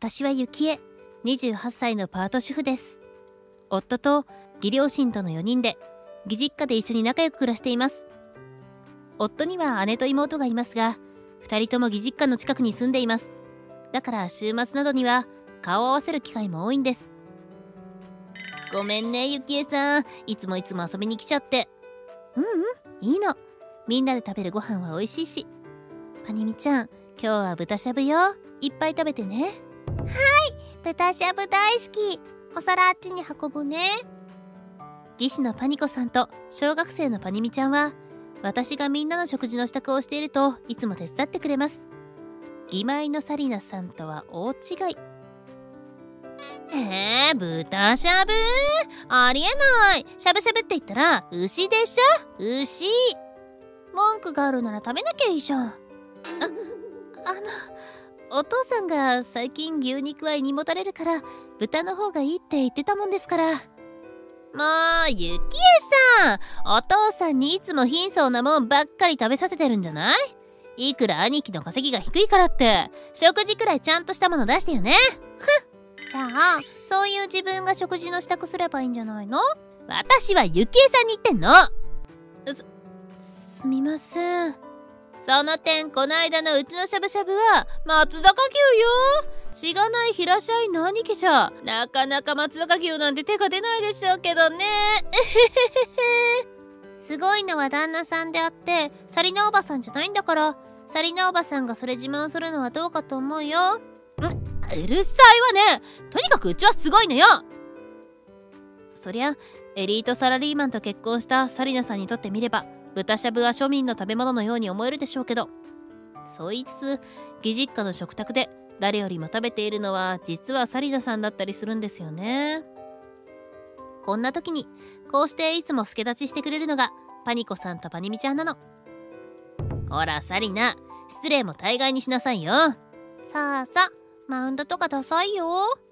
私はゆきえ、28歳のパート主婦です。夫と義両親との4人で義実家で一緒に仲良く暮らしています。夫には姉と妹がいますが、2人とも義実家の近くに住んでいます。だから週末などには顔を合わせる機会も多いんです。ごめんねゆきえさん、いつも遊びに来ちゃって。いいの。みんなで食べるご飯は美味しいし。パニミちゃん、今日は豚しゃぶよ。いっぱい食べてね。 はい、豚しゃぶ大好き。お皿あっちに運ぶね。 技師のパニコさんと小学生のパニミちゃんは、私がみんなの食事の支度をしているといつも手伝ってくれます。義妹のサリナさんとは大違い。 豚しゃぶありえない。しゃぶしゃぶって言ったら牛でしょ。牛。文句があるなら食べなきゃいいじゃん。 お父さんが最近牛肉は胃にもたれるから豚の方がいいって言ってたもんですから。 もうゆきえさん、お父さんにいつも貧相なもんばっかり食べさせてるんじゃない？いくら兄貴の稼ぎが低いからって食事くらいちゃんとしたもの出してよね。じゃあそういう自分が食事の支度すればいいんじゃないの？私はゆきえさんに言ってんの。 すみません。 その点、こないだのうちのしゃぶしゃぶは松坂牛よ。しがない平社員の兄貴じゃなかなか松坂牛なんて手が出ないでしょうけどね。すごいのは旦那さんであってサリナおばさんじゃないんだから、サリナおばさんがそれ自慢するのはどうかと思うよ。うるさいわね。とにかくうちはすごいのよ。 そりゃエリートサラリーマンと結婚したサリナさんにとってみれば豚しゃぶは庶民の食べ物のように思えるでしょうけど、そう言いつつ義実家の食卓で誰よりも食べているのは実はサリナさんだったりするんですよね。こんな時にこうしていつも助太刀してくれるのがパニコさんとパニミちゃんなの。 ほらサリナ、失礼も大概にしなさいよ。さあマウントとかダサいよ。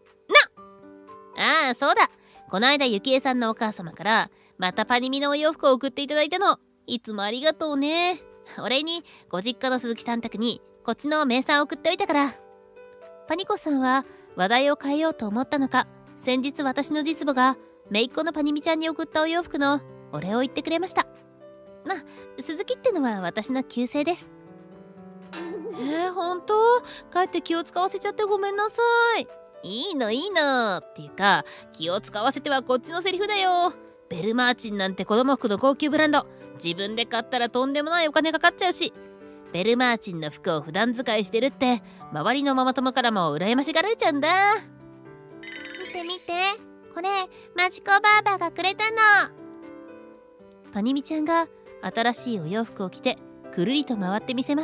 ああそうだ、こないだゆきえさんのお母様からまたパニミのお洋服を送っていただいたの。いつもありがとうね。お礼にご実家の鈴木さん宅にこっちの名産を送っておいたから。 パニコさんは話題を変えようと思ったのか、先日私の実母が姪っ子のパニミちゃんに送ったお洋服のお礼を言ってくれました。鈴木ってのは私の旧姓です。 本当？帰って気を使わせちゃってごめんなさい。いいのっていうか、気を使わせてはこっちのセリフだよ。ベルマーチンなんて子供服の高級ブランド、自分で買ったらとんでもないお金かかっちゃうし、ベルマーチンの服を普段使いしてるって周りのママ友からも羨ましがられちゃうんだ。見てこれマジコバーバがくれたの。 パニミちゃんが新しいお洋服を着てくるりと回ってみせました。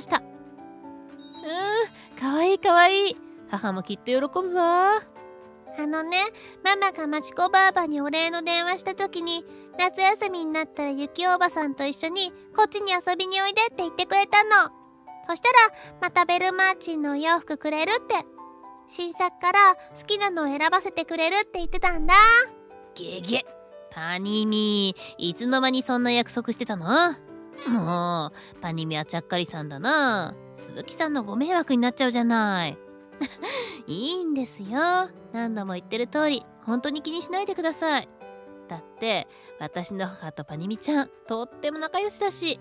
かわいい。母もきっと喜ぶわ。ママがマチコばあばにお礼の電話した時に、夏休みになったらゆきおばさんと一緒にこっちに遊びにおいでって言ってくれたの。そしたらまたベルマーチンのお洋服くれるって、新作から好きなのを選ばせてくれるって言ってたんだ。パニミ、いつの間にそんな約束してたの？もうパニミはちゃっかりさんだな。鈴木さんのご迷惑になっちゃうじゃない。 いいんですよ。何度も言ってる通り本当に気にしないでください。だって私の母とパニミちゃんとっても仲良しだし。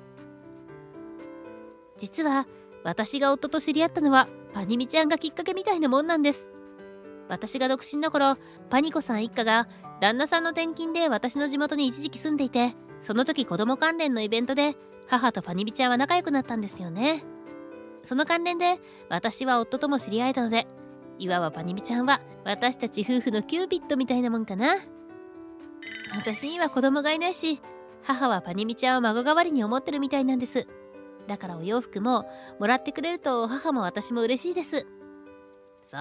実は私が夫と知り合ったのはパニミちゃんがきっかけみたいなもんなんです。私が独身の頃、パニコさん一家が旦那さんの転勤で私の地元に一時期住んでいて、その時子供関連のイベントで母とパニミちゃんは仲良くなったんですよね。その関連で私は夫とも知り合えたので、いわばパニミちゃんは私たち夫婦のキューピッドみたいなもんかな。私には子供がいないし、母はパニミちゃんを孫代わりに思ってるみたいなんです。だからお洋服ももらってくれると母も私も嬉しいです。 そう？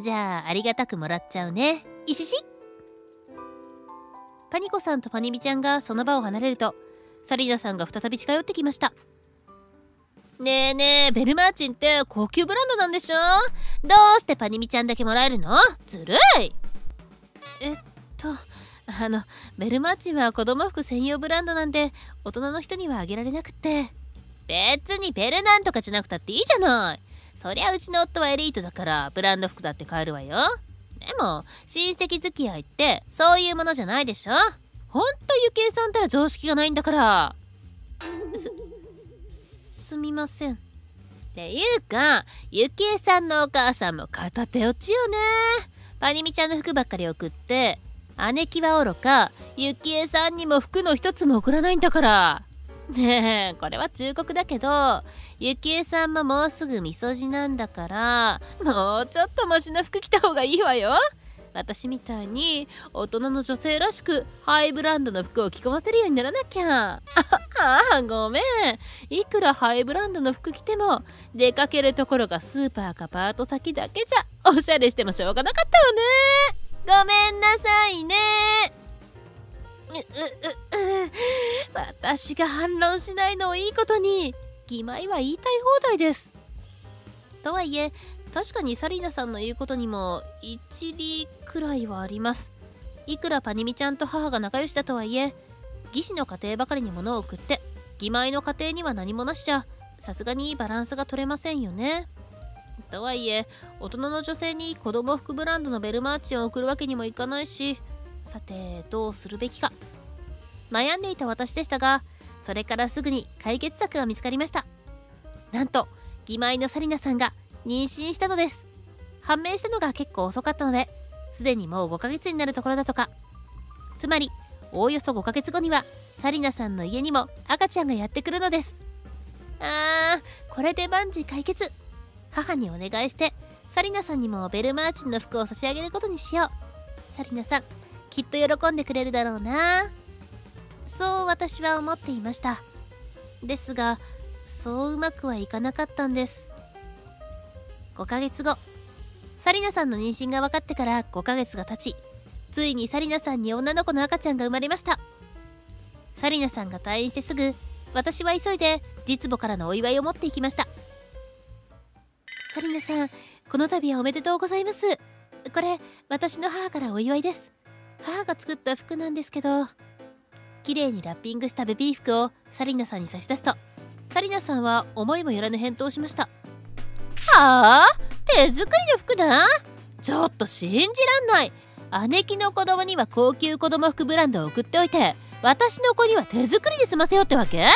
じゃあありがたくもらっちゃうね。いしし。 パニコさんとパニミちゃんがその場を離れると、サリナさんが再び近寄ってきました。 ねえ、ベルマーチンって高級ブランドなんでしょ？どうしてパニミちゃんだけもらえるの？ずるい。 ベルマーチンは子供服専用ブランドなんで大人の人にはあげられなくって。 別にベルなんとかじゃなくたっていいじゃない。 そりゃうちの夫はエリートだからブランド服だって買えるわよ。でも親戚付き合いってそういうものじゃないでしょ。ほんとゆきえさんたら常識がないんだから。 すみません。 っていうかゆきえさんのお母さんも片手落ちよね。パニミちゃんの服ばっかり送って姉貴はおろかゆきえさんにも服の一つも送らないんだから。ねえこれは忠告だけどゆきえさんももうすぐみそじなんだからもうちょっとマシな服着た方がいいわよ。私みたいに大人の女性らしくハイブランドの服を着こなせるようにならなきゃ。ごめん。いくらハイブランドの服着ても出かけるところがスーパーかパート先だけじゃおしゃれしてもしょうがなかったわね。 ごめんなさいね。 私が反論しないのをいいことに義妹は言いたい放題です。とはいえ確かにサリナさんの言うことにも一理くらいはあります。いくらパニミちゃんと母が仲良しだとはいえ義士の家庭ばかりに物を送って義妹の家庭には何もなしじゃさすがにバランスが取れませんよね。とはいえ大人の女性に子供服ブランドのベルマーチンを送るわけにもいかないし、さてどうするべきか悩んでいた私でしたが、それからすぐに解決策が見つかりました。なんと義妹のサリナさんが妊娠したのです。判明したのが結構遅かったのですでにもう5ヶ月になるところだとか。つまりおおよそ5ヶ月後にはサリナさんの家にも赤ちゃんがやってくるのです。これで万事解決。母にお願いしてサリナさんにもベルマーチンの服を差し上げることにしよう。サリナさんきっと喜んでくれるだろうな。そう私は思っていました。ですがそううまくはいかなかったんです。5ヶ月後、サリナさんの妊娠が分かってから5ヶ月が経ち、ついにサリナさんに女の子の赤ちゃんが生まれました。サリナさんが退院してすぐ、私は急いで実母からのお祝いを持っていきました。サリナさん、この度はおめでとうございます。これ私の母からお祝いです。母が作った服なんですけど。綺麗にラッピングしたベビー服をサリナさんに差し出すと、サリナさんは思いもよらぬ返答をしました。はあ、手作りの服だ。ちょっと信じらんない。姉貴の子供には高級子供服ブランドを送っておいて、私の子には手作りで済ませようってわけ？いえ、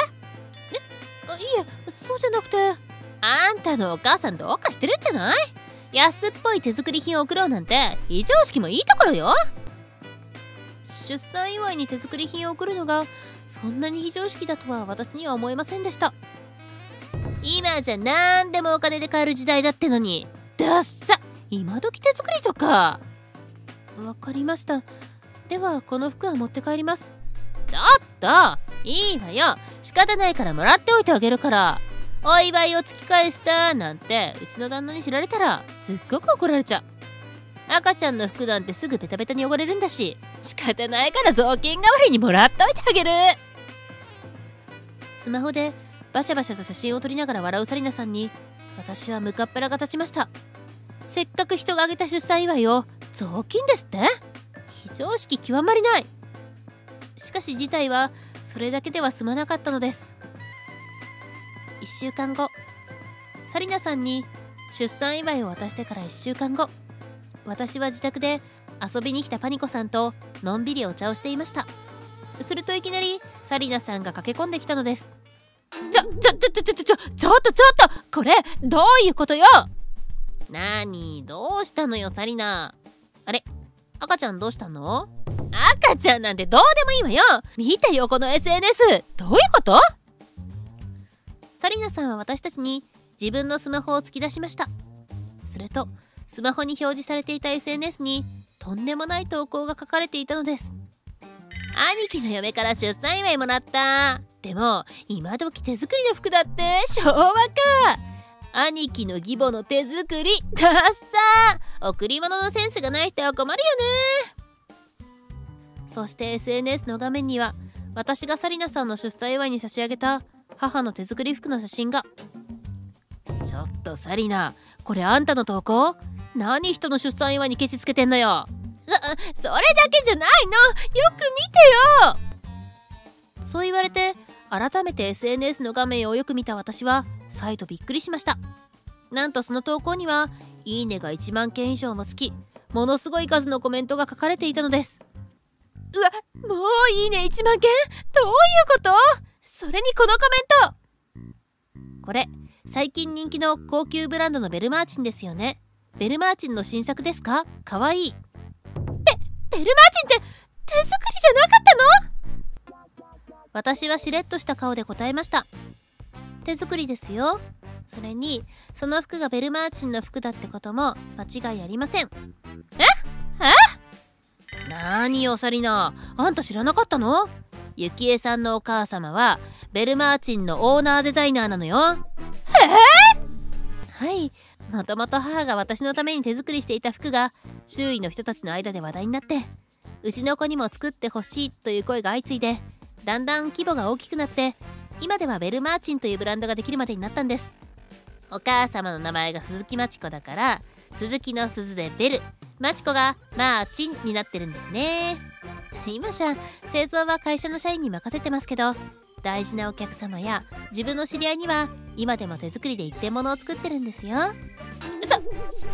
そうじゃなくて。あんたのお母さんどうかしてるんじゃない？安っぽい手作り品を送ろうなんて非常識もいいところよ。出産祝いに手作り品を送るのがそんなに非常識だとは私には思えませんでした。今じゃ何でもお金で買える時代だってのに、ダッサ！今時手作りとか。わかりました。ではこの服は持って帰ります。ちょっといいわよ。仕方ないからもらっておいてあげるから。お祝いを突き返したなんてうちの旦那に知られたらすっごく怒られちゃう。赤ちゃんの服なんてすぐベタベタに汚れるんだし、仕方ないから雑巾代わりにもらっておいてあげる。スマホでバシャバシャと写真を撮りながら笑うサリナさんに私はムカッパラが立ちました。せっかく人が挙げた出産祝いを雑巾ですって？非常識極まりない。しかし事態はそれだけでは済まなかったのです。1週間後、サリナさんに出産祝いを渡してから1週間後、私は自宅で遊びに来たパニコさんとのんびりお茶をしていました。するといきなりサリナさんが駆け込んできたのです。ちょっとこれどういうことよ。なにどうしたのよサリナ。あれ赤ちゃんどうしたの？赤ちゃんなんてどうでもいいわよ。見てよこの SNS。 どういうこと？サリナさんは私たちに自分のスマホを突き出しました。するとスマホに表示されていた SNS にとんでもない投稿が書かれていたのです。兄貴の嫁から出産祝いもらった。でも今時手作りの服だって。昭和か。兄貴の義母の手作りダッサー。贈り物のセンスがない人は困るよね。そして SNS の画面には私がサリナさんの出産祝いに差し上げた母の手作り服の写真が。ちょっとサリナ、これあんたの投稿？何人の出産祝いにケチつけてんのよ。それだけじゃないの。よく見てよ。そう言われて改めて SNS の画面をよく見た私は再度びっくりしました。 なんとその投稿にはいいねが1万件以上もつき、ものすごい数のコメントが書かれていたのです。 うわ、もういいね1万件？どういうこと？それにこのコメント。これ最近人気の高級ブランドのベルマーチンですよね。ベルマーチンの新作ですか？かわいい。 ベルマーチンって手作りじゃなかったの？ 私はしれっとした顔で答えました。手作りですよ。それにその服がベルマーチンの服だってことも間違いありません。なーによサリナ、あんた知らなかったの？ゆきえさんのお母様はベルマーチンのオーナーデザイナーなのよ。はい、もともと母が私のために手作りしていた服が周囲の人たちの間で話題になって、うちの子にも作ってほしいという声が相次いで、だんだん規模が大きくなって、今ではベルマーチンというブランドができるまでになったんです。お母様の名前が鈴木まちこだから、鈴木の鈴でベル、まちこがマーチンになってるんだよね。今じゃ製造は会社の社員に任せてますけど、大事なお客様や自分の知り合いには今でも手作りで一点物を作ってるんですよ。 そんな知らなか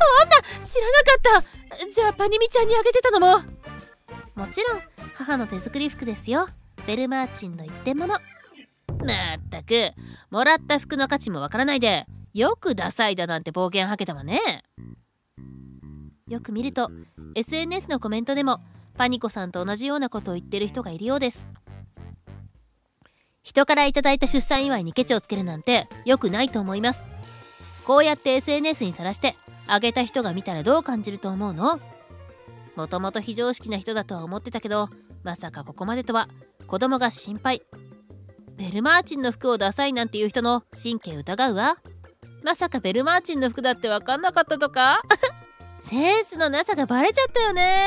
った。じゃあパニミちゃんにあげてたのも？ もちろん母の手作り服ですよ。ベルマーチンの一点物。まったく、もらった服の価値もわからないで、よくダサいだなんて暴言吐けたわね。よく見ると SNS のコメントでもパニコさんと同じようなことを言ってる人がいるようです。人からいただいた出産祝いにケチをつけるなんて良くないと思います。こうやって SNS にさらしてあげた人が見たらどう感じると思うの？もともと非常識な人だとは思ってたけど、まさかここまでとは。子供が心配。ベルマーチンの服をダサいなんていう人の神経疑うわ。まさかベルマーチンの服だって分かんなかったとかセンスのなさがバレちゃったよね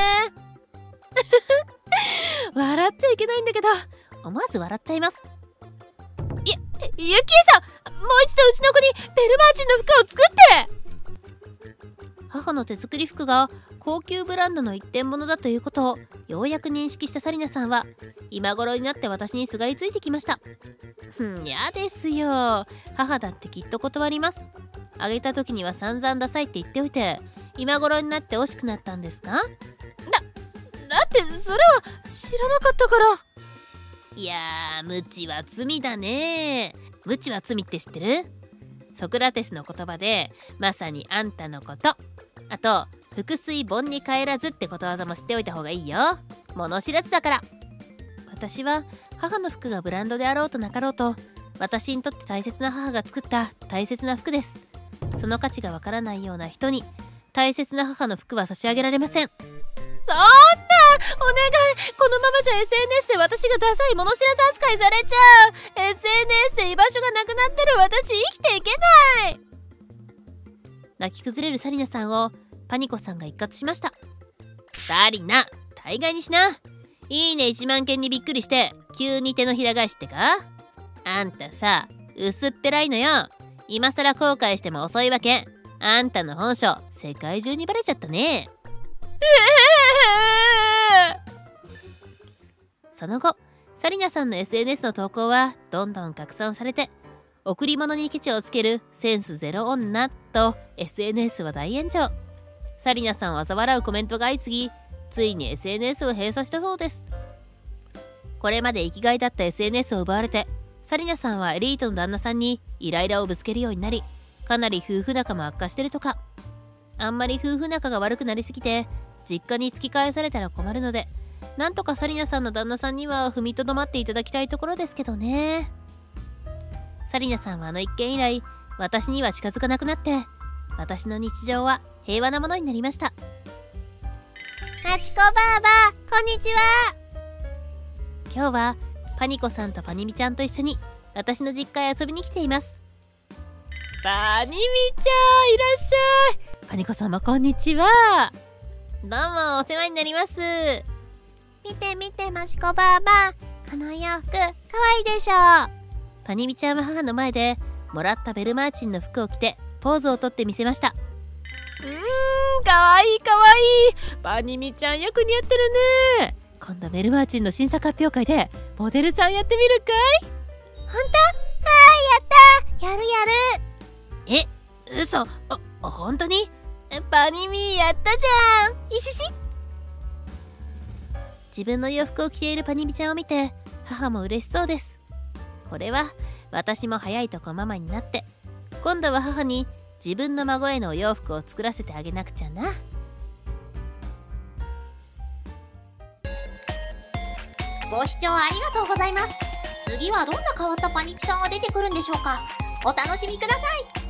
笑っちゃいけないんだけど、思わず笑っちゃいます。 ゆきえさん、もう一度うちの子にベルマーチンの服を作って。 母の手作り服が高級ブランドの一点物だということをようやく認識したサリナさんは今頃になって私にすがりついてきました。やですよ。母だってきっと断ります。あげた時には散々ダサいって言っておいて、今頃になって惜しくなったんですか？ だってそれは知らなかったから。 いやー、無知は罪だね。無知は罪って知ってる？ソクラテスの言葉でまさにあんたのこと。あと腹水盆に帰らずってことわざも知っておいた方がいいよ。物知らずだから。私は母の服がブランドであろうとなかろうと、私にとって大切な母が作った大切な服です。その価値がわからないような人に大切な母の服は差し上げられません。 そんな、お願い。このままじゃ SNS で私がダサい物知らず扱いされちゃう。 SNS で居場所がなくなってる私、生きていけない。 泣き崩れるサリナさんをパニコさんが一括しました。サリナ、大概にしな。いいね1万件にびっくりして急に手のひら返しってか？あんたさ、薄っぺらいのよ。今更後悔しても遅いわけ。あんたの本性世界中にバレちゃったね。その後サリナさんの SNS の投稿はどんどん拡散されて、贈り物にケチをつけるセンスゼロ女と SNS は大炎上。サリナさんを嘲笑うコメントが相次ぎ、ついに SNS を閉鎖したそうです。これまで生きがいだった SNS を奪われて、サリナさんはエリートの旦那さんにイライラをぶつけるようになり、かなり夫婦仲も悪化してるとか。あんまり夫婦仲が悪くなりすぎて実家に突き返されたら困るので、なんとかサリナさんの旦那さんには踏みとどまっていただきたいところですけどね。サリナさんはあの一件以来私には近づかなくなって、私の日常は平和なものになりました。 まちこばあば、こんにちは。 今日はパニコさんとパニミちゃんと一緒に私の実家へ遊びに来ています。 パニミちゃん、いらっしゃい。 パニコ様こんにちは。どうもお世話になります。 見て見て、まちこばあば、この洋服かわいいでしょ。 パニミちゃんは母の前でもらったベルマーチンの服を着てポーズをとってみせました。 かわいいかわいい。パニミちゃんよく似合ってるね。 今度ベルマーチンの新作発表会でモデルさんやってみるかい？ ほんと？はい、やった。やるやる。 嘘、 本当に？ パニミやったじゃん。いしし。 自分の洋服を着ているパニミちゃんを見て母も嬉しそうです。これは私も早いとこママになって今度は母に自分の孫へのお洋服を作らせてあげなくちゃな。 ご視聴ありがとうございます。次はどんな変わったパニピさんが出てくるんでしょうか。お楽しみください。